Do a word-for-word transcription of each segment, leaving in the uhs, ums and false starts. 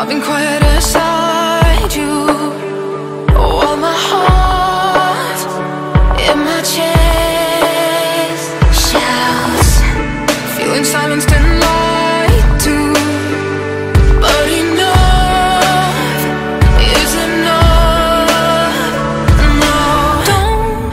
I've been quiet inside you, while my heart in my chest shouts, feeling silenced and lied to. But enough is enough. No, don't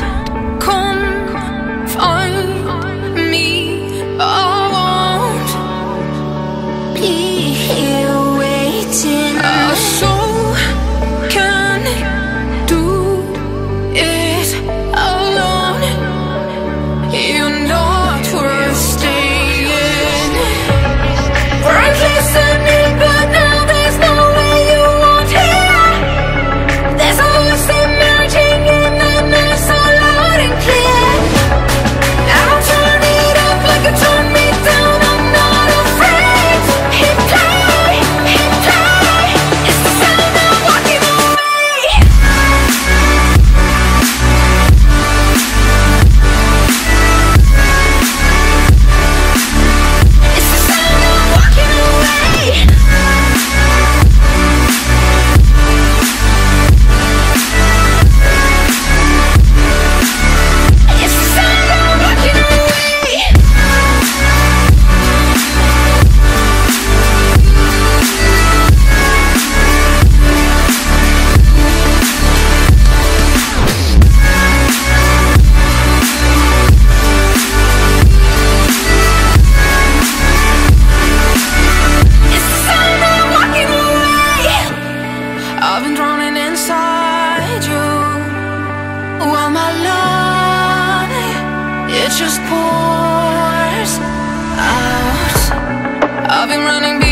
confine me. I won't be here waiting. Our soul can do it alone. You're not worth staying. Right, listening, but now there's no way you won't hear. There's a voice emerging in the night, so loud and clear. I'll turn it up like it turned me down. I'm not afraid. Hit play, hit play. It's the sound of walking away. It's the sound of walking away. It's the sound of walking away. It's the sound of walking away. I've been drowning inside you, while my love, it just pours out. I've been running